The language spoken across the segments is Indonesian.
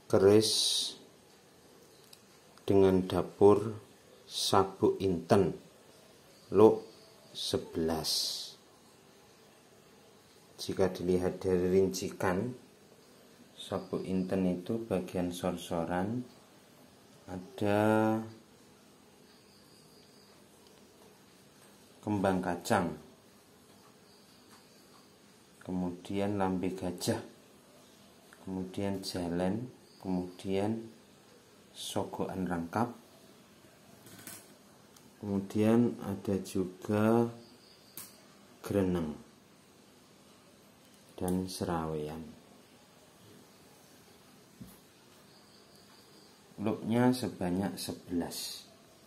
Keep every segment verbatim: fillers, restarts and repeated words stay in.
keris dengan dapur sabuk inten look sebelas. Jika dilihat dari rincikan, sabuk inten itu bagian sor-soran ada kembang kacang, kemudian lambe gajah, kemudian jalen, kemudian sogokan rangkap, kemudian ada juga greneng dan serawean. Looknya sebanyak sebelas.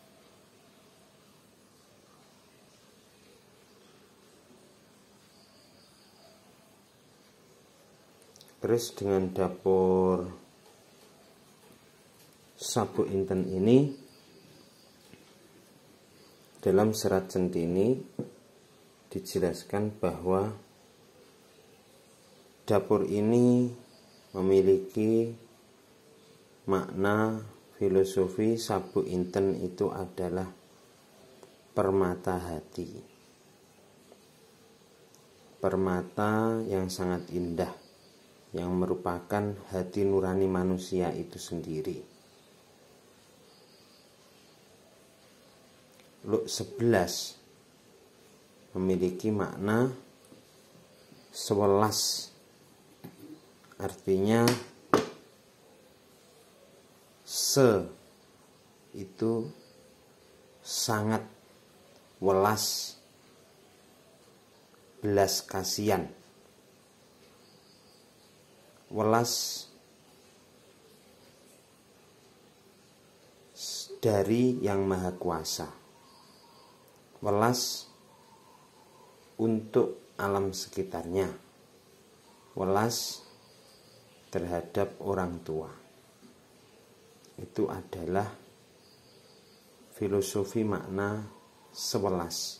Keris dengan dapur sabuk inten ini dalam serat centini dijelaskan bahwa dapur ini memiliki makna filosofi. Sabuk inten itu adalah permata hati, permata yang sangat indah, yang merupakan hati nurani manusia itu sendiri. Look sebelas memiliki makna sewelas, artinya se itu sangat, welas belas kasihan, welas dari yang maha kuasa, welas untuk alam sekitarnya, welas terhadap orang tua. Itu adalah filosofi makna sewelas.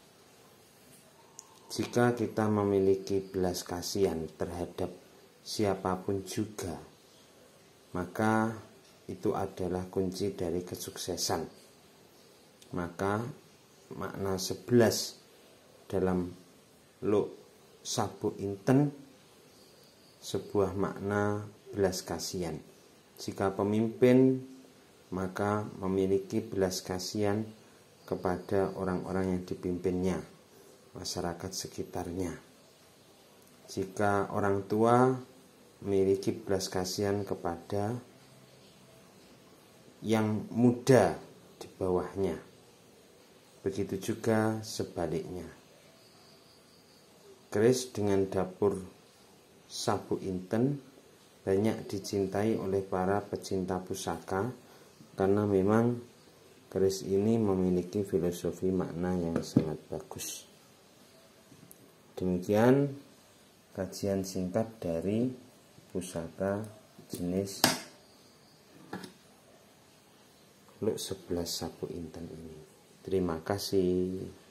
Jika kita memiliki belas kasihan terhadap siapapun juga, maka itu adalah kunci dari kesuksesan. Maka makna sebelas dalam look sabuk inten sebuah makna belas kasihan. Jika pemimpin maka memiliki belas kasihan kepada orang-orang yang dipimpinnya, masyarakat sekitarnya. Jika orang tua memiliki belas kasihan kepada yang muda di bawahnya, begitu juga sebaliknya. Keris dengan dapur sabuk inten banyak dicintai oleh para pecinta pusaka karena memang keris ini memiliki filosofi makna yang sangat bagus. Demikian kajian singkat dari pusaka jenis look sebelas sabuk inten ini. Terima kasih.